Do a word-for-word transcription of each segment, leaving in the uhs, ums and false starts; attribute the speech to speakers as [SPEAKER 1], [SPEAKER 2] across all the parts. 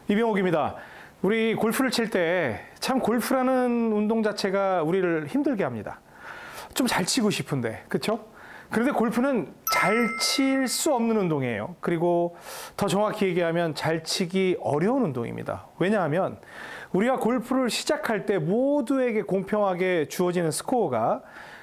[SPEAKER 1] 이병옥입니다. 우리 골프를 칠 때 참 골프라는 운동 자체가 우리를 힘들게 합니다. 좀 잘 치고 싶은데, 그렇죠? 그런데 골프는 잘 칠 수 없는 운동이에요. 그리고 더 정확히 얘기하면 잘 치기 어려운 운동입니다. 왜냐하면 우리가 골프를 시작할 때 모두에게 공평하게 주어지는 스코어가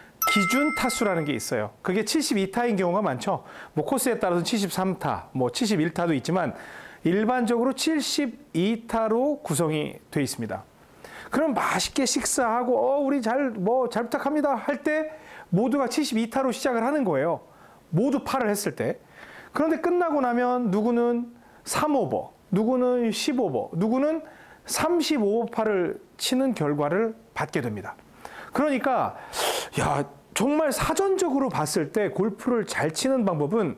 [SPEAKER 1] 기준 타수라는 게 있어요. 그게 칠십이 타인 경우가 많죠. 뭐 코스에 따라서 칠십삼 타, 뭐 칠십일 타도 있지만 일반적으로 칠십이 타로 구성이 돼 있습니다. 그럼 맛있게 식사하고 어 우리 잘 뭐 잘 부탁합니다 할 때 모두가 칠십이 타로 시작을 하는 거예요. 모두 파를 했을 때. 그런데 끝나고 나면 누구는 삼 오버, 누구는 십 오버, 누구는 삼십오 파를 치는 결과를 받게 됩니다. 그러니까 야 정말 사전적으로 봤을 때 골프를 잘 치는 방법은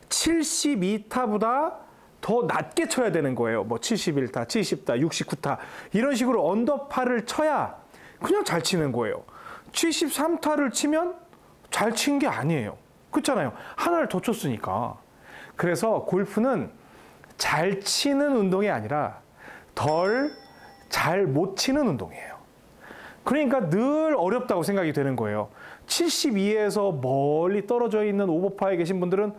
[SPEAKER 1] 칠십이 타보다 더 낮게 쳐야 되는 거예요. 뭐 칠십일 타, 칠십 타, 육십구 타 이런 식으로 언더파를 쳐야 그냥 잘 치는 거예요. 칠십삼 타를 치면 잘 친 게 아니에요. 그렇잖아요. 하나를 더 쳤으니까. 그래서 골프는 잘 치는 운동이 아니라 덜 잘 못 치는 운동이에요. 그러니까 늘 어렵다고 생각이 되는 거예요. 칠십이에서 멀리 떨어져 있는 오버파에 계신 분들은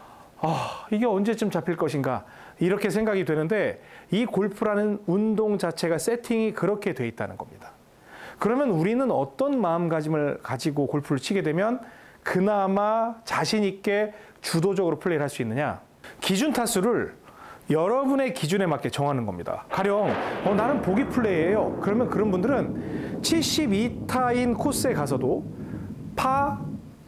[SPEAKER 1] 아, 이게 언제쯤 잡힐 것인가 이렇게 생각이 되는데 이 골프라는 운동 자체가 세팅이 그렇게 돼 있다는 겁니다. 그러면 우리는 어떤 마음가짐을 가지고 골프를 치게 되면 그나마 자신 있게 주도적으로 플레이를 할 수 있느냐? 기준 타수를 여러분의 기준에 맞게 정하는 겁니다. 가령 어, 나는 보기 플레이예요. 그러면 그런 분들은 칠십이 타인 코스에 가서도 파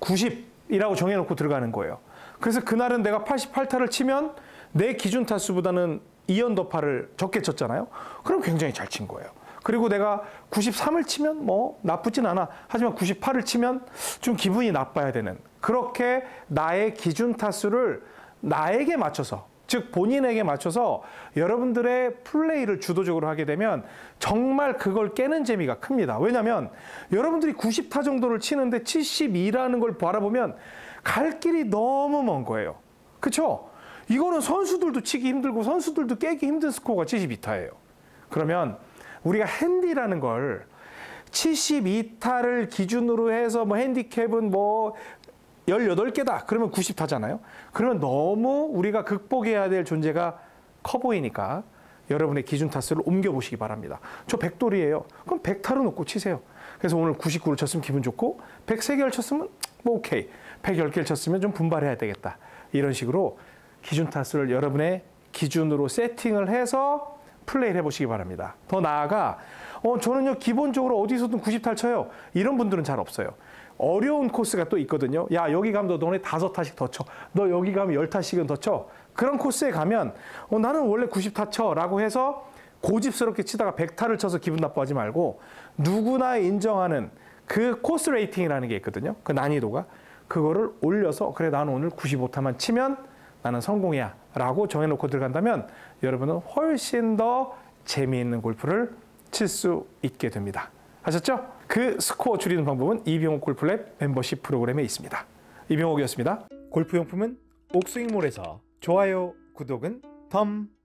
[SPEAKER 1] 구십이라고 정해놓고 들어가는 거예요. 그래서 그날은 내가 팔십팔 타를 치면 내 기준 타수보다는 이 언더파를 적게 쳤잖아요. 그럼 굉장히 잘 친 거예요. 그리고 내가 구십삼을 치면 뭐 나쁘진 않아. 하지만 구십팔을 치면 좀 기분이 나빠야 되는. 그렇게 나의 기준 타수를 나에게 맞춰서, 즉 본인에게 맞춰서 여러분들의 플레이를 주도적으로 하게 되면 정말 그걸 깨는 재미가 큽니다. 왜냐하면 여러분들이 구십 타 정도를 치는데 칠십이라는 걸 바라보면 갈 길이 너무 먼 거예요. 그렇죠? 이거는 선수들도 치기 힘들고 선수들도 깨기 힘든 스코어가 칠십이 타예요. 그러면 우리가 핸디라는 걸 칠십이 타를 기준으로 해서 뭐 핸디캡은 뭐 열여덟 개다. 그러면 구십 타잖아요. 그러면 너무 우리가 극복해야 될 존재가 커 보이니까 여러분의 기준 타수를 옮겨보시기 바랍니다. 저 백 돌이에요. 그럼 백 타로 놓고 치세요. 그래서 오늘 구십구를 쳤으면 기분 좋고 백삼 개를 쳤으면 뭐 오케이. 백십 개를 쳤으면 좀 분발해야 되겠다. 이런 식으로 기준 타수를 여러분의 기준으로 세팅을 해서 플레이를 해보시기 바랍니다. 더 나아가 어, 저는요 기본적으로 어디서든 구십 타를 쳐요. 이런 분들은 잘 없어요. 어려운 코스가 또 있거든요. 야 여기 가면 너 너네 다섯 타씩 더 쳐. 너 여기 가면 열 타씩은 더 쳐. 그런 코스에 가면 어, 나는 원래 구십 타 쳐 라고 해서 고집스럽게 치다가 백 타를 쳐서 기분 나빠하지 말고 누구나 인정하는 그 코스 레이팅이라는 게 있거든요. 그 난이도가. 그거를 올려서 그래 나는 오늘 구십오 타만 치면 나는 성공이야 라고 정해놓고 들어간다면 여러분은 훨씬 더 재미있는 골프를 칠 수 있게 됩니다. 아셨죠? 그 스코어 줄이는 방법은 이병옥 골프랩 멤버십 프로그램에 있습니다. 이병옥이었습니다. 골프용품은 옥스윙몰에서 좋아요, 구독은 덤